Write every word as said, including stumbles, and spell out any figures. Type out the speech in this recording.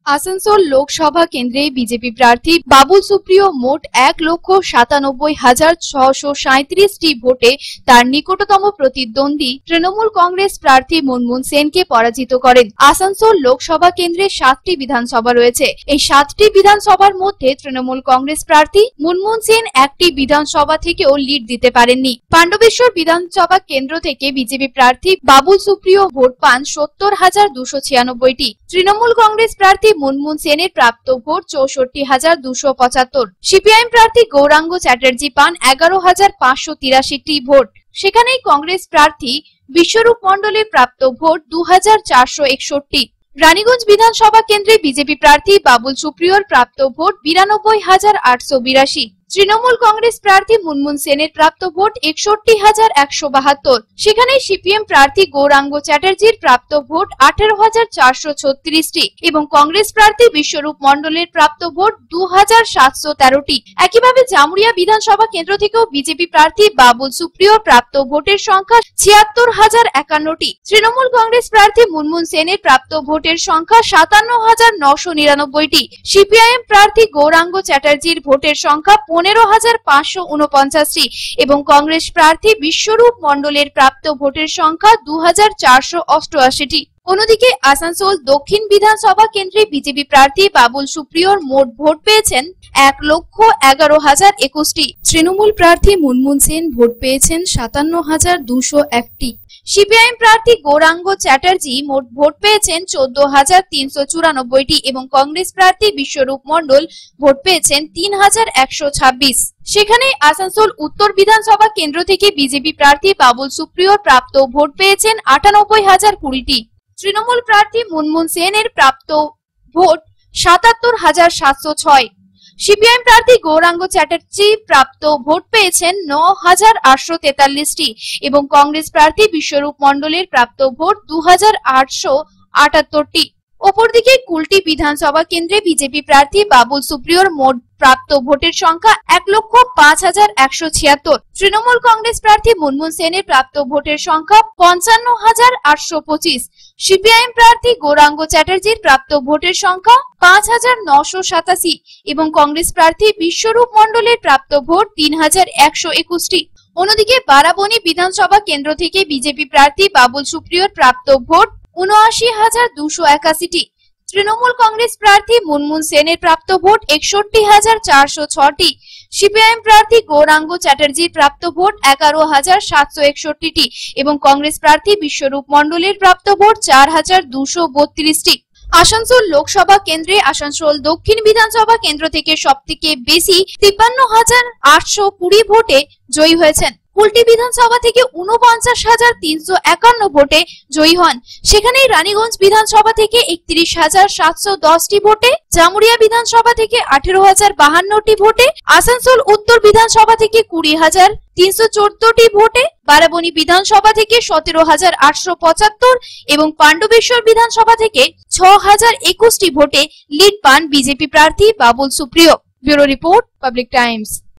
আসানসোল লোকসভা কেন্দ্রে বিজেপি প্রার্থী বাবুল সুপ্রিয় মোট এক লক্ষ সাতানব্বই হাজার ছশো সাঁত্রিশটি ভোটে তার নিকটতম প্রতিদ্বন্দ্বী তৃণমূল কংগ্রেস প্রার্থী মুনমুন সেনকে পরাজিত করেন। আসানসোল লোকসভা কেন্দ্রে সাতটি বিধানসভা রয়েছে। এই সাতটি বিধানসভার মধ্যে তৃণমূল কংগ্রেস প্রার্থী মুনমুন সেন একটি বিধানসভা থেকেও লিড দিতে পারেননি। পাণ্ডবেশ্বর বিধানসভা কেন্দ্র থেকে বিজেপি প্রার্থী বাবুল সুপ্রিয় ভোট পান সত্তর হাজার দুশো ছিয়ানব্বইটি। তৃণমূল কংগ্রেস প্রার্থী মুনমুন সেনের প্রাপ্ত ভোট চৌষট্টি হাজার দুশো পঁচাত্তর। সিপিআইএম প্রার্থী গৌরাঙ্গ চ্যাটার্জি পান এগারো হাজার পাঁচশো তিরাশিটি ভোট। সেখানেই কংগ্রেস প্রার্থী বিশ্বরূপ মণ্ডলের প্রাপ্ত ভোট দু হাজার চারশো একষট্টি। রানীগঞ্জ বিধানসভা কেন্দ্রে বিজেপি প্রার্থী বাবুল সুপ্রিয়র প্রাপ্ত ভোট বিরানব্বই হাজার আটশো বিরাশি। তৃণমূল কংগ্রেস প্রার্থী মুনমুন সেনের প্রাপ্ত ভোট একষট্টি হাজার একশো বাহাত্তর। সেখানে সিপিএম প্রার্থী গৌরাঙ্গ চ্যাটার্জির প্রাপ্ত ভোট আঠারো হাজার চারশো ছত্রিশটি এবং কংগ্রেস প্রার্থী বিশ্বরূপ মণ্ডলের প্রাপ্ত ভোট দু হাজার সাতশো তেরোটি। একইভাবে জামুরিয়া বিধানসভা কেন্দ্র থেকেও বিজেপি প্রার্থী বাবুল সুপ্রিয় প্রাপ্ত ভোটের সংখ্যা ছিয়াত্তর হাজার একান্নটি। তৃণমূল কংগ্রেস প্রার্থী মুনমুন সেনের প্রাপ্ত ভোটের সংখ্যা সাতান্ন হাজার নশো নিরানব্বইটি। সিপিআইএম প্রার্থী গৌরাঙ্গ চ্যাটার্জির ভোটের সংখ্যা পনেরো হাজার পাঁচশো উনপঞ্চাশটি এবং কংগ্রেস প্রার্থী বিশ্বরূপ মণ্ডলের প্রাপ্ত ভোটের সংখ্যা দু হাজার চারশো অষ্টআশিটি। অন্যদিকে আসানসোল দক্ষিণ বিধানসভা কেন্দ্রে বিজেপি প্রার্থী বাবুল সুপ্রিয়র মোট ভোট পেয়েছেন এক লক্ষ এগারো হাজার একুশটি। তৃণমূল প্রার্থী মুনমুন সেন ভোট পেয়েছেন সাতান্ন হাজার দুশো একটি। সিপিআইএম প্রার্থী গৌরাঙ্গ চ্যাটার্জি মোট ভোট পেয়েছেন চোদ্দ হাজার তিনশো চুরানব্বইটি এবং কংগ্রেস প্রার্থী বিশ্বরূপ মণ্ডল ভোট পেয়েছেন তিন হাজার একশো ছাব্বিশ। সেখানে আসানসোল উত্তর বিধানসভা কেন্দ্র থেকে বিজেপি প্রার্থী বাবুল সুপ্রিয়র প্রাপ্ত ভোট পেয়েছেন আটানব্বই হাজার কুড়িটি। তৃণমূল প্রার্থী মুনমুন সেনের প্রাপ্ত ভোট সাতাত্তর হাজার সাতশো ছয়। সিপিআইএম প্রার্থী গৌরাঙ্গ চ্যাটার্জি প্রাপ্ত ভোট পেয়েছেন ন হাজার আটশো তেতাল্লিশটি এবং কংগ্রেস প্রার্থী বিশ্বরূপ মণ্ডলের প্রাপ্ত ভোট দু হাজার আটশো আটাত্তরটি। অপরদিকে কুলটি বিধানসভা কেন্দ্রে বিজেপি প্রার্থী বাবুল সুপ্রিয়র মোট প্রাপ্ত ভোটের সংখ্যা এক লক্ষ পাঁচ হাজার একশো ছিয়াত্তর। তৃণমূল কংগ্রেস প্রার্থী মুনমুন সেনের প্রাপ্ত ভোটের সংখ্যা পঞ্চান্ন হাজার আটশো পঁচিশ। সিপিআইএম প্রার্থী গৌরাঙ্গ চ্যাটার্জির প্রাপ্ত ভোটের সংখ্যা পাঁচ হাজার নশো সাতাশি এবং কংগ্রেস প্রার্থী বিশ্বরূপ মণ্ডলের প্রাপ্ত ভোট তিন হাজার একশো একুশটি। অন্যদিকে বারাবণী বিধানসভা কেন্দ্র থেকে বিজেপি প্রার্থী বাবুল সুপ্রিয়র প্রাপ্ত ভোট উনআশি হাজার দুশো একাশিটি। তৃণমূল কংগ্রেস প্রার্থী মুনমুন সেনের প্রাপ্ত ভোট একষট্টি হাজার চারশো ছটি। সিপিআইএম প্রার্থী গৌরাঙ্গ চ্যাটার্জির প্রাপ্ত ভোট এগারো হাজার সাতশো একষট্টিটি এবং কংগ্রেস প্রার্থী বিশ্বরূপ মণ্ডলের প্রাপ্ত ভোট চার হাজার দুশো বত্রিশটি। আসানসোল লোকসভা কেন্দ্রে আসানসোল দক্ষিণ বিধানসভা কেন্দ্র থেকে সবথেকে বেশি তিপ্পান্ন হাজার আটশো কুড়ি ভোটে জয়ী হয়েছেন। কুলটি বিধানসভা থেকে উনপঞ্চাশ হাজার তিনশো একান্ন ভোটে জয়ী হন। সেখানে রানীগঞ্জ বিধানসভা থেকে একত্রিশ হাজার সাতশো দশটি ভোটে, জামুরিয়া বিধানসভা থেকে আঠেরো হাজার বাহান্নটি ভোটে, আসানসোল উত্তর বিধানসভা থেকে কুড়ি হাজার তিনশো চোদ্দটি ভোটে, বারাবণী বিধানসভা থেকে সতেরো হাজার আটশো পঁচাত্তর এবং পাণ্ডবেশ্বর বিধানসভা থেকে ছ হাজার একুশটি ভোটে লিড পান বিজেপি প্রার্থী Babul Supriyo. Bureau report, Public Times.